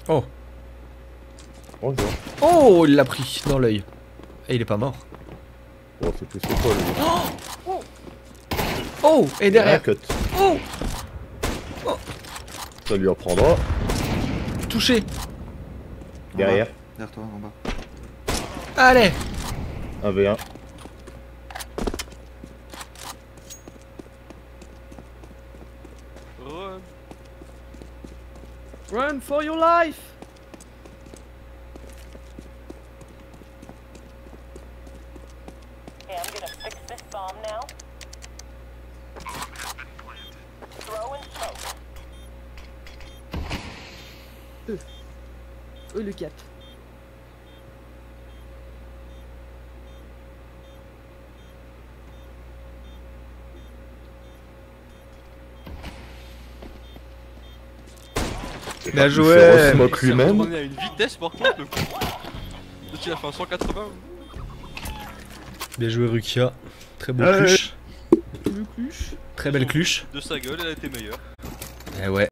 Oh. Bonjour. Oh, il l'a pris dans l'œil. Et il est pas mort. Oh, c'est plus c'est quoi le gars. Oh, et derrière. Cut. Oh, Ça lui apprendra. touché. Derrière. Derrière toi, en bas. Allez. 1v1. Run. Run for your life! Okay, I'm gonna fix this bomb now. Throw and smoke. Le cap. Bien Il joué. fait re-smoke Il s'est lui-même. retourné à une vitesse par contre le coup. Donc il a fait un 180. Bien joué Rukia. Très beau Ouais. cluche. Le cluche. Très belle cluche. De sa gueule, elle a été meilleure. Eh ouais.